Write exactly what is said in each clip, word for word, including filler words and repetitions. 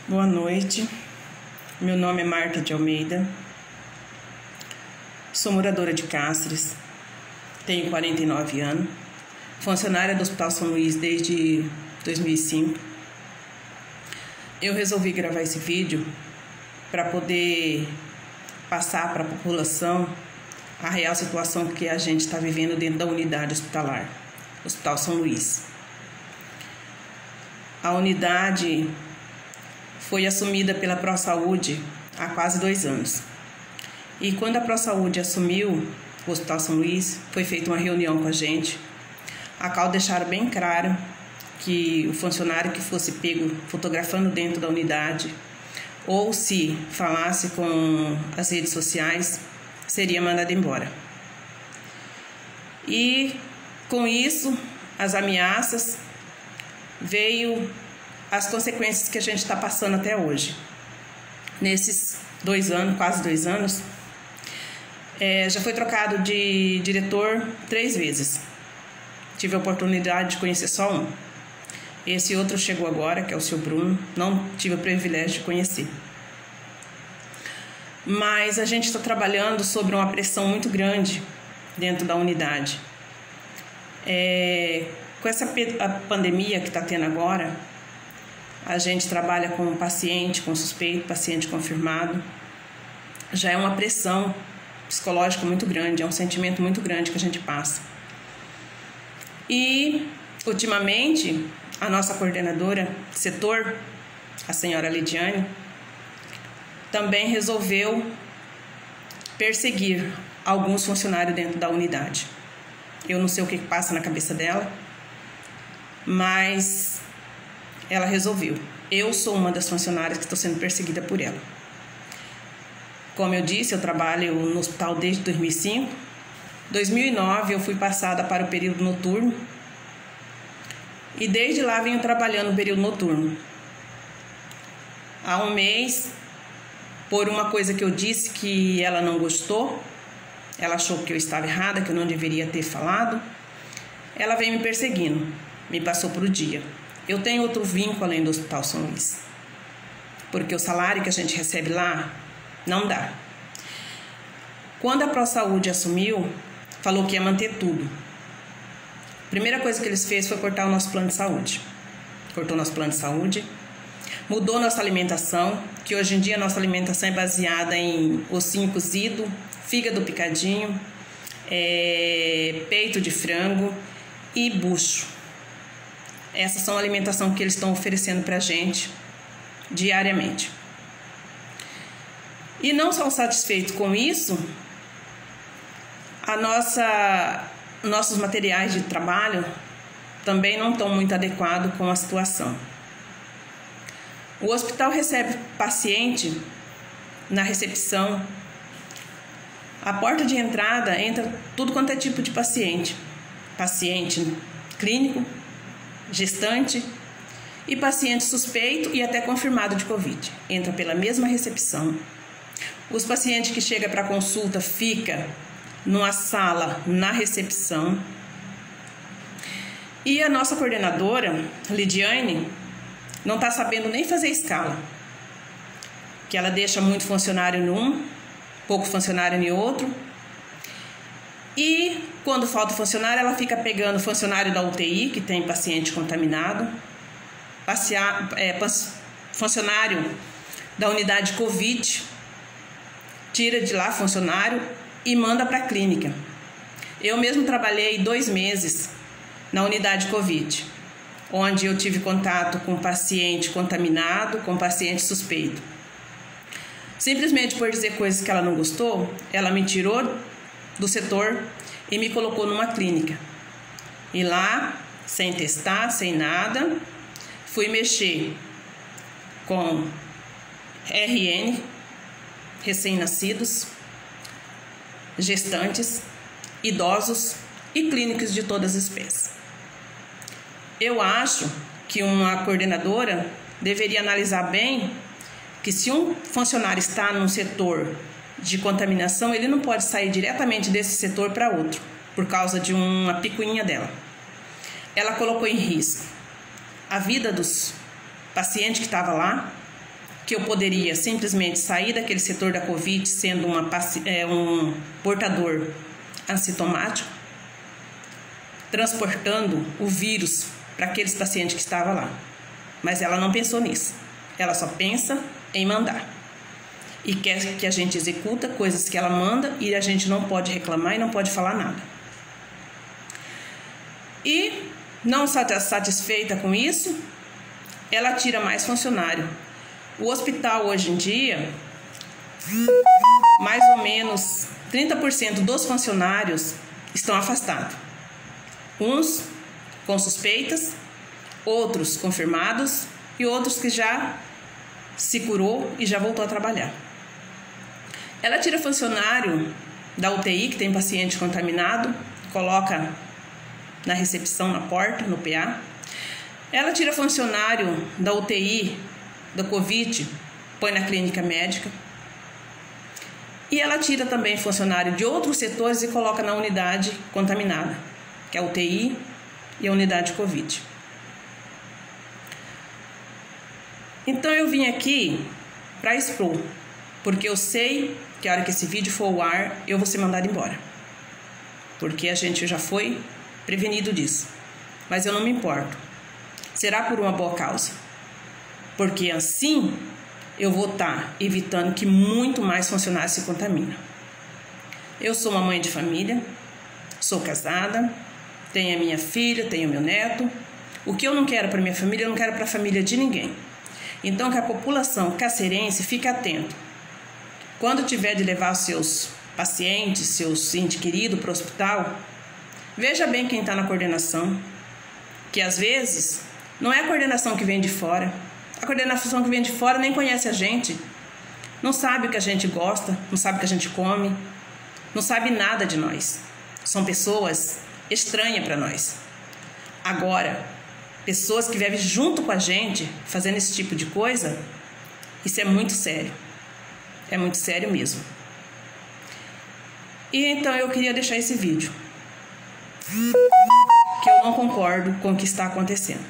Boa noite, meu nome é Marta de Almeida, sou moradora de Cáceres, tenho quarenta e nove anos, funcionária do Hospital São Luís desde dois mil e cinco. Eu resolvi gravar esse vídeo para poder passar para a população a real situação que a gente está vivendo dentro da unidade hospitalar, Hospital São Luís. A unidade foi assumida pela ProSaúde há quase dois anos. E quando a ProSaúde assumiu o Hospital São Luís, foi feita uma reunião com a gente, a qual deixaram bem claro que o funcionário que fosse pego fotografando dentro da unidade ou se falasse com as redes sociais, seria mandado embora. E com isso, as ameaças, veio as consequências que a gente está passando até hoje. Nesses dois anos, quase dois anos, é, já foi trocado de diretor três vezes. Tive a oportunidade de conhecer só um. Esse outro chegou agora, que é o seu Bruno, não tive o privilégio de conhecer. Mas a gente está trabalhando sobre uma pressão muito grande dentro da unidade. É, com essa a pandemia que está tendo agora, a gente trabalha com paciente, com suspeito, paciente confirmado. Já é uma pressão psicológica muito grande, é um sentimento muito grande que a gente passa. E, ultimamente, a nossa coordenadora de setor, a senhora Lidiane, também resolveu perseguir alguns funcionários dentro da unidade. Eu não sei o que passa na cabeça dela, mas ela resolveu. Eu sou uma das funcionárias que estou sendo perseguida por ela. Como eu disse, eu trabalho no hospital desde dois mil e cinco. Em dois mil e nove eu fui passada para o período noturno e desde lá venho trabalhando no período noturno. Há um mês, por uma coisa que eu disse que ela não gostou, ela achou que eu estava errada, que eu não deveria ter falado, ela veio me perseguindo, me passou por o dia. Eu tenho outro vínculo além do Hospital São Luís, porque o salário que a gente recebe lá não dá. Quando a ProSaúde assumiu, falou que ia manter tudo. A primeira coisa que eles fez foi cortar o nosso plano de saúde. Cortou nosso plano de saúde, mudou nossa alimentação, que hoje em dia a nossa alimentação é baseada em ossinho cozido, fígado picadinho, é, peito de frango e bucho. Essas são a alimentação que eles estão oferecendo para a gente diariamente. E não são satisfeitos com isso, a nossa, nossos materiais de trabalho também não estão muito adequados com a situação. O hospital recebe paciente na recepção. A porta de entrada entra tudo quanto é tipo de paciente. Paciente clínico, gestante e paciente suspeito e até confirmado de Covid. Entra pela mesma recepção. Os pacientes que chegam para consulta ficam numa sala na recepção. E a nossa coordenadora, Lidiane, não está sabendo nem fazer escala. Que ela deixa muito funcionário num, pouco funcionário em outro. E quando falta funcionário, ela fica pegando funcionário da U T I, que tem paciente contaminado, passear, é, funcionário da unidade Covid, tira de lá funcionário e manda para a clínica. Eu mesmo trabalhei dois meses na unidade Covid, onde eu tive contato com paciente contaminado, com paciente suspeito. Simplesmente por dizer coisas que ela não gostou, ela me tirou do setor e me colocou numa clínica. E lá, sem testar, sem nada, fui mexer com R N, recém-nascidos, gestantes, idosos e clínicos de todas as espécies. Eu acho que uma coordenadora deveria analisar bem que se um funcionário está num setor de contaminação, ele não pode sair diretamente desse setor para outro, por causa de uma picuinha dela. Ela colocou em risco a vida dos pacientes que estavam lá, que eu poderia simplesmente sair daquele setor da Covid sendo uma, é, um portador assintomático, transportando o vírus para aqueles pacientes que estavam lá. Mas ela não pensou nisso. Ela só pensa em mandar. E quer que a gente executa coisas que ela manda e a gente não pode reclamar e não pode falar nada. E, não satisfeita com isso, ela tira mais funcionário. O hospital hoje em dia, mais ou menos trinta por cento dos funcionários estão afastados. Uns com suspeitas, outros confirmados e outros que já se curou e já voltou a trabalhar. Ela tira funcionário da U T I, que tem paciente contaminado, coloca na recepção, na porta, no P A. Ela tira funcionário da U T I, da Covid, põe na clínica médica. E ela tira também funcionário de outros setores e coloca na unidade contaminada, que é a U T I e a unidade Covid. Então eu vim aqui para expor, porque eu sei que a hora que esse vídeo for ao ar, eu vou ser mandada embora. Porque a gente já foi prevenido disso. Mas eu não me importo. Será por uma boa causa. Porque assim eu vou estar evitando que muito mais funcionários se contaminem. Eu sou uma mãe de família, sou casada, tenho a minha filha, tenho meu neto. O que eu não quero para minha família, eu não quero para a família de ninguém. Então que a população cacerense fique atento. Quando tiver de levar os seus pacientes, seus entes queridos para o hospital, veja bem quem está na coordenação, que às vezes não é a coordenação que vem de fora. A coordenação que vem de fora nem conhece a gente, não sabe o que a gente gosta, não sabe o que a gente come, não sabe nada de nós. São pessoas estranhas para nós. Agora, pessoas que vivem junto com a gente, fazendo esse tipo de coisa, isso é muito sério. É muito sério mesmo. E então eu queria deixar esse vídeo. Que eu não concordo com o que está acontecendo.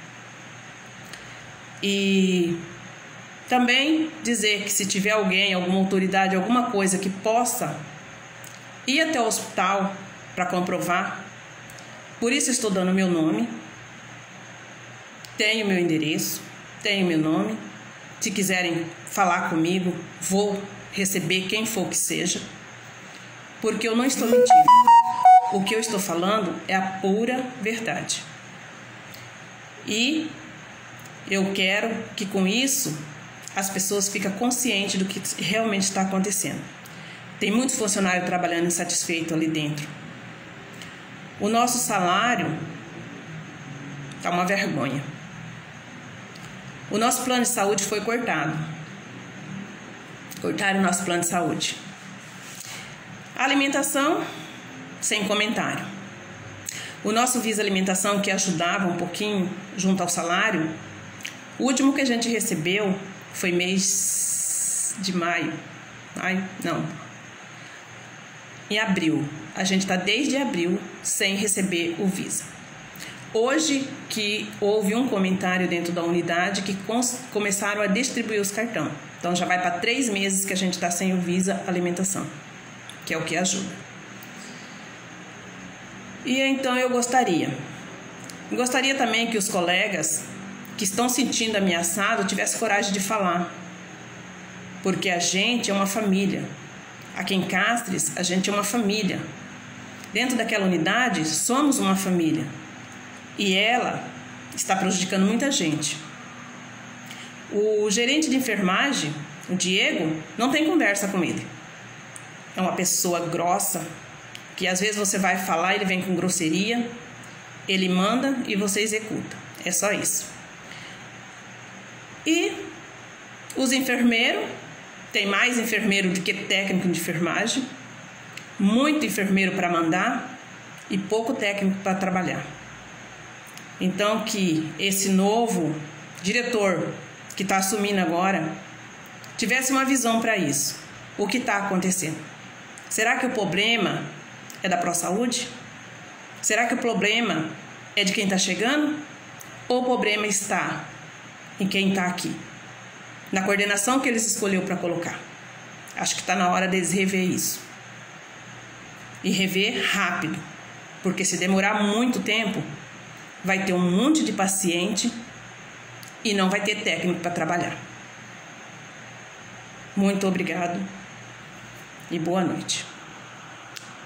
E também dizer que se tiver alguém, alguma autoridade, alguma coisa que possa ir até o hospital para comprovar, por isso estou dando meu nome, tenho meu endereço, tenho meu nome. Se quiserem falar comigo, vou receber quem for que seja, porque eu não estou mentindo. O que eu estou falando é a pura verdade. E eu quero que com isso as pessoas fiquem conscientes do que realmente está acontecendo. Tem muitos funcionários trabalhando insatisfeitos ali dentro. O nosso salário está uma vergonha. O nosso plano de saúde foi cortado. Cortaram o nosso plano de saúde. A alimentação, sem comentário. O nosso Visa Alimentação, que ajudava um pouquinho junto ao salário, o último que a gente recebeu foi mês de maio. Ai, não. Em abril. A gente está desde abril sem receber o Visa. Hoje que houve um comentário dentro da unidade que começaram a distribuir os cartões. Então já vai para três meses que a gente está sem o Visa Alimentação, que é o que ajuda. E então eu gostaria, gostaria também que os colegas que estão sentindo ameaçados tivessem coragem de falar, porque a gente é uma família. Aqui em Castres, a gente é uma família. Dentro daquela unidade, somos uma família. E ela está prejudicando muita gente. O gerente de enfermagem, o Diego, não tem conversa com ele. É uma pessoa grossa, que às vezes você vai falar, ele vem com grosseria, ele manda e você executa. É só isso. E os enfermeiros, tem mais enfermeiro do que técnico de enfermagem, muito enfermeiro para mandar e pouco técnico para trabalhar. Então que esse novo diretor que está assumindo agora tivesse uma visão para isso. O que está acontecendo? Será que o problema é da ProSaúde? Será que o problema é de quem está chegando? Ou o problema está em quem está aqui? na coordenação que eles escolheu para colocar. Acho que está na hora deles rever isso. E rever rápido, porque se demorar muito tempo, vai ter um monte de paciente e não vai ter técnico para trabalhar. Muito obrigado e boa noite.